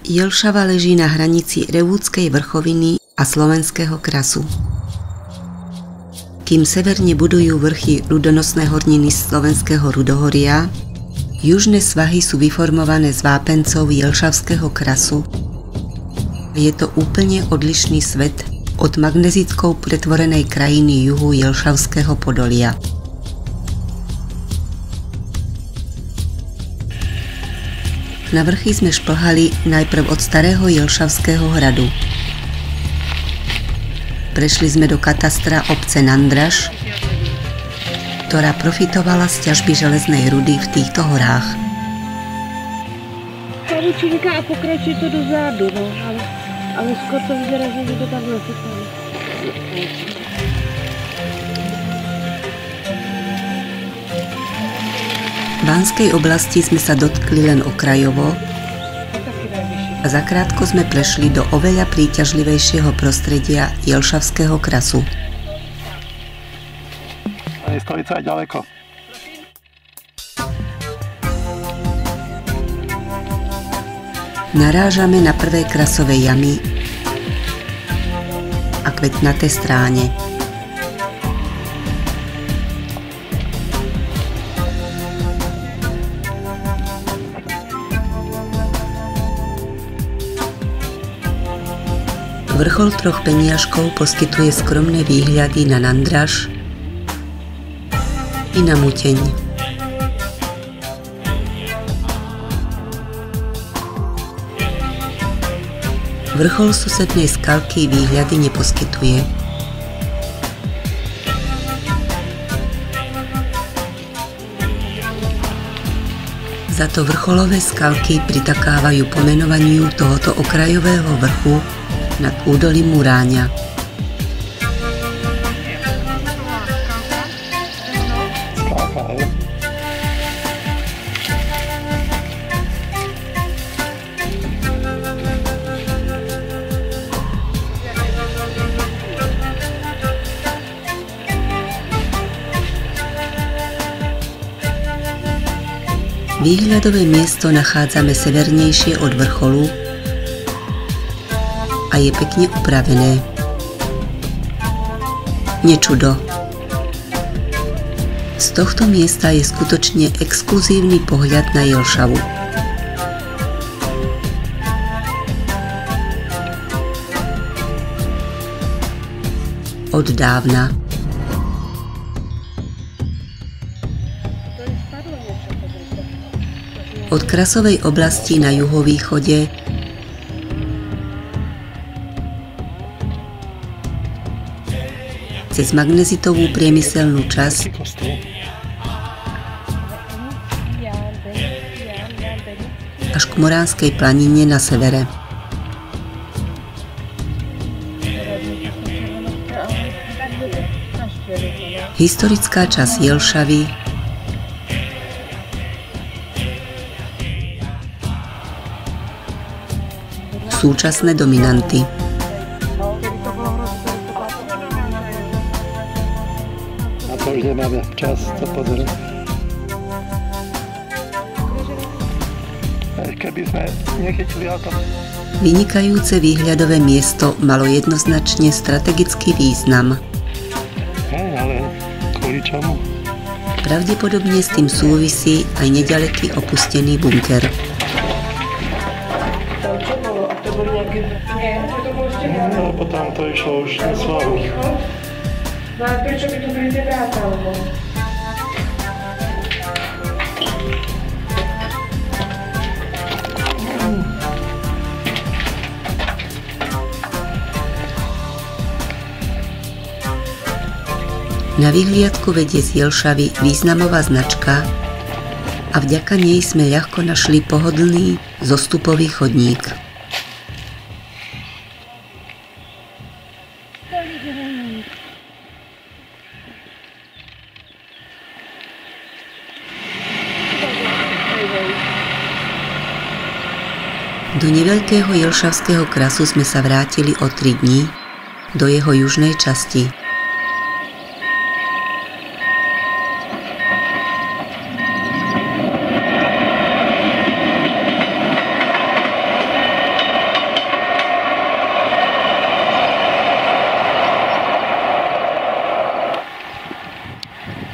Jelšava leží na hranici Revúdskej vrchoviny a Slovenského krasu. Kým severne budujú vrchy ľudonosné horniny Slovenského rudohoria, južné svahy sú vyformované z vápencov Jelšavského krasu. Je to úplne odlišný svet od magnezickou pretvorenej krajiny juhu Jelšavského podolia. Na vrchy sme šplhali najprv od starého Jelšavského hradu. Prešli sme do katastra obce Nandraž, ktorá profitovala z ťažby železnej rudy v týchto horách. Pavučinka a pokračuje to dozadu, no, ale skôr to vyzerá, že to tam nasypalo. V Banskej oblasti sme sa dotkli len okrajovo a zakrátko sme prešli do oveľa príťažlivejšieho prostredia Jelšavského krasu. A je stolica aj ďaleko. Narážame na prvé krasové jamy a kvetnaté stráne. Vrchol Troch peniažkov poskytuje skromné výhľady na Nandraž i na Muteň. Vrchol susednej skalky výhľady neposkytuje. Za to vrcholové skalky pritakávajú pomenovaniu tohoto okrajového vrchu nad údolím Muráňa. Výhľadové miesto nachádzame severnejšie od vrcholu a je pekne upravené. Nečudo. Z tohto miesta je skutočne exkluzívny pohľad na Jelšavu. Od dávna. Od krasovej oblasti na juhovýchode cez magnezitovú priemyselnú časť až k Moránskej planine na severe. Historická časť Jelšavy súčasné dominanty. A to už nemáme čas to pozrieť. Keby sme nechytili auto. Vynikajúce výhľadové miesto malo jednoznačne strategický význam. Ale kvôli čomu? Pravdepodobne s tým súvisí aj neďaleký opustený bunker. No, potom to išlo už na slavu. No a prečo by tu byli tie dáta, alebo? Na vyhliadku vedie z Jelšavy významová značka a vďaka nej sme ľahko našli pohodlný zostupový chodník. Do neveľkého Jelšavského krasu sme sa vrátili o 3 dní do jeho južnej časti.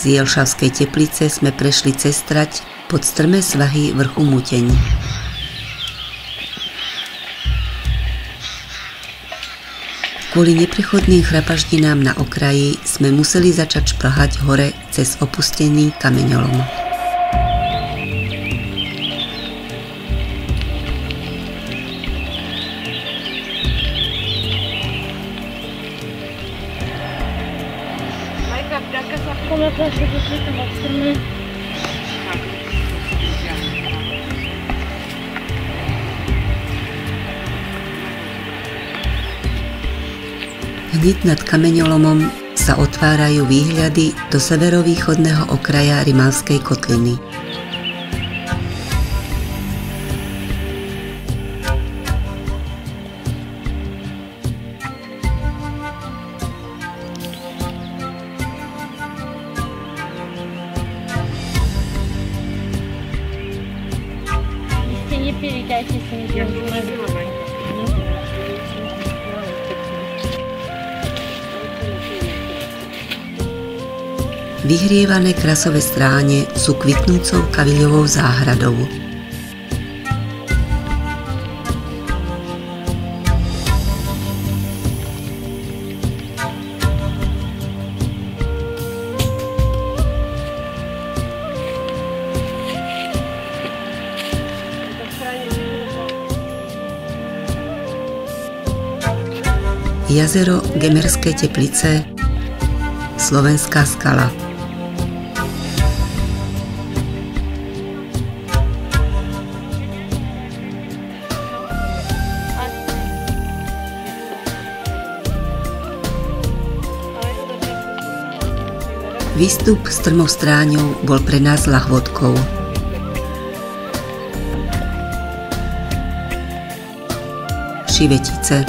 Z Jelšavskej Teplice sme prešli cez trať pod strmé svahy vrchu Muteň. Kvôli neprechodným chrapaždinám na okraji sme museli začať šplhať hore cez opustený kameňolom. Hneď nad kameňolomom sa otvárajú výhľady do severovýchodného okraja Rimavskej kotliny. Vyhrievané krasové stráne sú kvitnúcou kaviľovou záhradou. Jazero Gemerské Teplice, Slovenská skala. Výstup strmou stráňou bol pre nás ľahôdkou. Šivetice.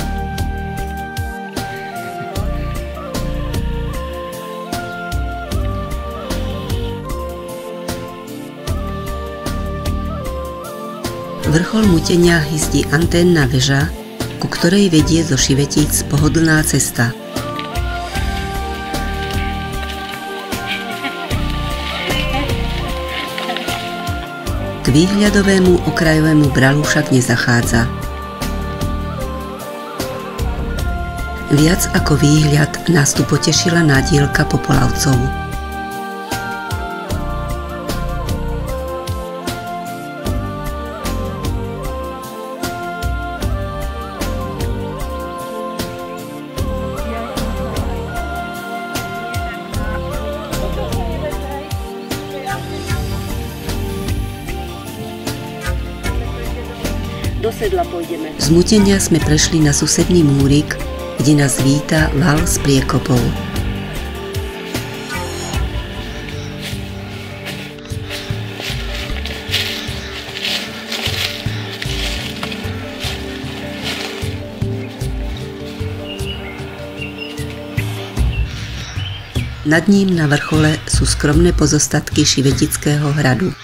Vrchol Muteňa hyzdí anténna väža, ku ktorej vedie zo Šivetíc pohodlná cesta. K výhľadovému okrajovému bralu však nezachádza. Viac ako výhľad nás tu potešila nádielka Popolavcov. Z Muteňa sme prešli na susedný múrik, kde nás víta val s priekopou. Nad ním na vrchole sú skromné pozostatky Šivetického hradu.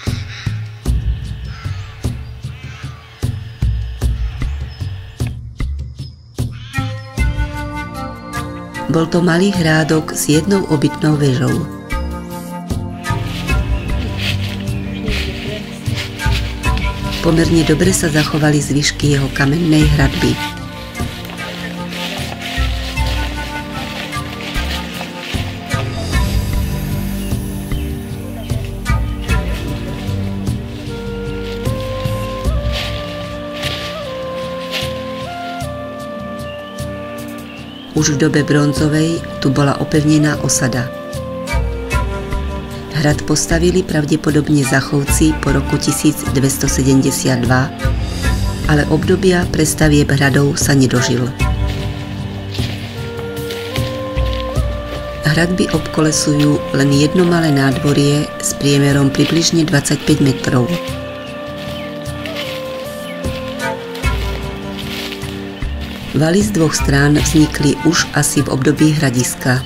Bol to malý hrádok s jednou obytnou väžou. Pomerne dobre sa zachovali zvyšky jeho kamennej hradby. Už v dobe bronzovej tu bola opevnená osada. Hrad postavili pravdepodobne Zachovci po roku 1272, ale obdobia prestavieb hradov sa nedožil. Hradby obkolesujú len jedno malé nádvorie s priemerom približne 25 metrov. Valy z dvoch strán vznikli už asi v období hradiska.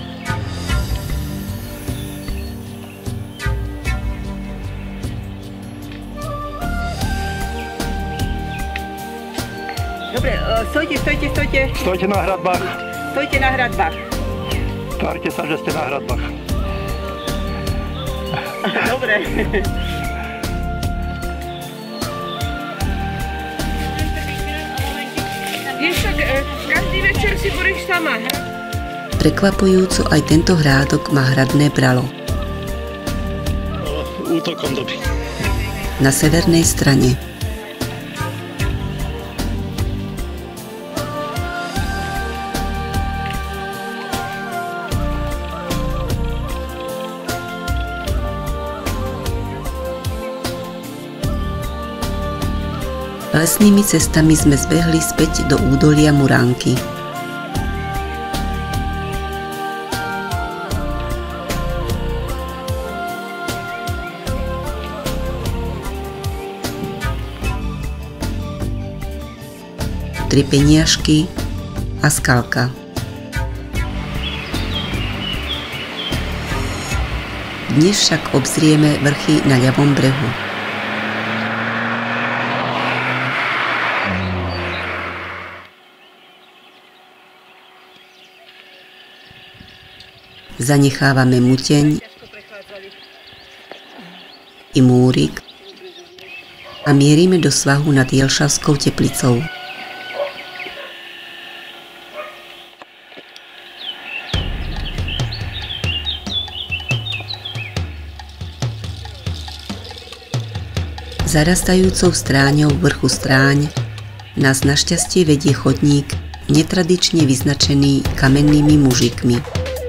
Dobre, stojte. Stojte na hradbách. Stojte na hradbách. Tvárte sa, že ste na hradbách. Dobre. Vieš, tak každý večer si budeš sama. Prekvapujúco aj tento hrádok má hradné bralo. Útokom doby. Na severnej strane. Lesnými cestami sme zbehli späť do údolia Muránky. Tri peniažky a skalka. Dnes však obzrieme vrchy na ľavom brehu. Zanechávame Muteň i Múrik a mierime do svahu nad Jelšavskou Teplicou. Zarastajúcou stráňou vrchu Stráň nás našťastie vedie chodník netradične vyznačený kamennými mužikmi.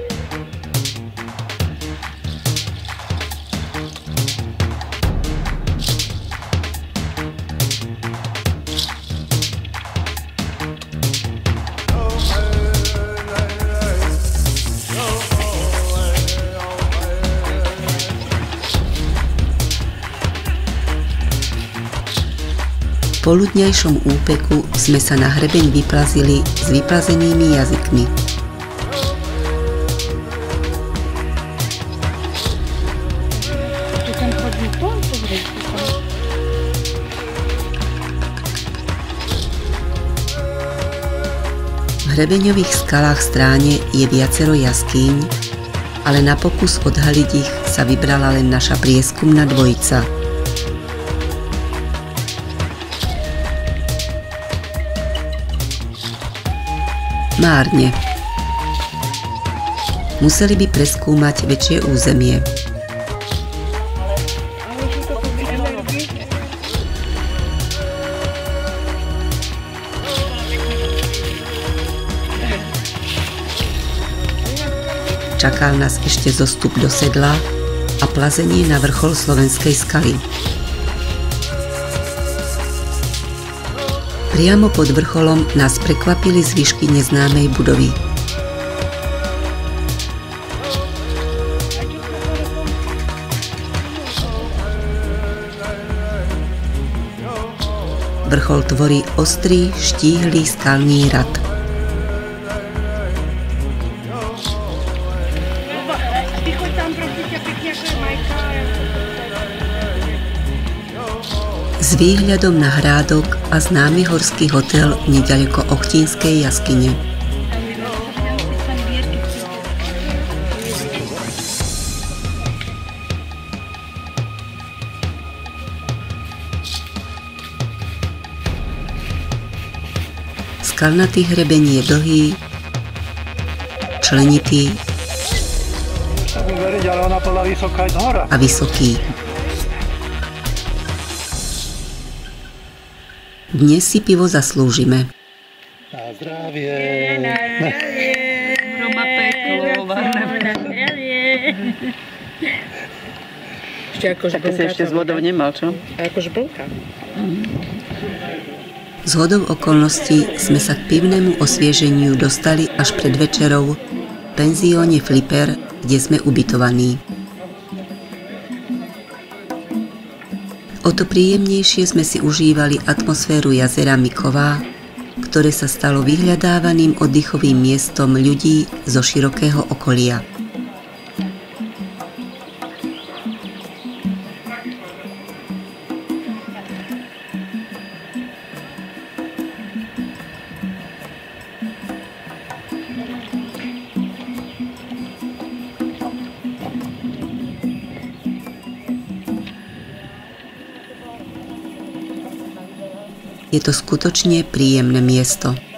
V poludňajšom úpeku sme sa na hrebeň vyplazili s vyplazenými jazykmi. V hrebeňových skalách Stráne je viacero jaskýň, ale na pokus odhaliť ich sa vybrala len naša prieskumná dvojica. Márne. Museli by preskúmať väčšie územie. Čakal nás ešte zostup do sedla a plazenie na vrchol Slovenskej skaly. Priamo pod vrcholom nás prekvapili zvyšky neznámej budovy. Vrchol tvorí ostrý, štíhly skalný rad. S výhľadom na hrádok a známy horský hotel neďaleko Ochtínskej jaskyne. Skalnatý hrebeň je dlhý, členitý a vysoký. Dnes si pivo zaslúžime. Na zdravie. Roma peklo. Ešte ako žblnka. Také si ešte s vodou nemal, čo? Ako žblnka. Zhodou okolností sme sa k pivnému osvieženiu dostali až pred večerou v penzióne Flipper, kde sme ubytovaní. O to príjemnejšie sme si užívali atmosféru jazera Miková, ktoré sa stalo vyhľadávaným oddychovým miestom ľudí zo širokého okolia. Je to skutočne príjemné miesto.